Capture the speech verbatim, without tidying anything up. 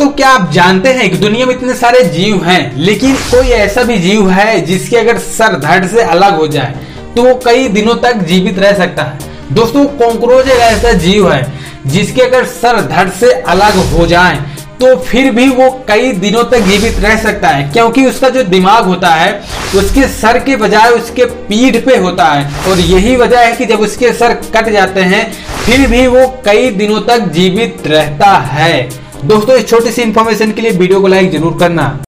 दोस्तों क्या आप जानते हैं कि दुनिया में इतने सारे जीव हैं, लेकिन कोई ऐसा भी जीव है जिसके अगर सर धड़ से अलग हो जाए तो वो कई दिनों तक जीवित रह सकता है। दोस्तों कॉकरोच एक ऐसा जीव है जिसके अगर सर धड़ से अलग हो जाए तो फिर भी वो कई दिनों तक जीवित रह सकता है, क्योंकि उसका जो दिमाग होता है उसके सर के बजाय उसके पीठ पे होता है। और यही वजह है कि जब उसके सर कट जाते हैं फिर भी वो कई दिनों तक जीवित रहता है। दोस्तों इस छोटी सी इंफॉर्मेशन के लिए वीडियो को लाइक जरूर करना।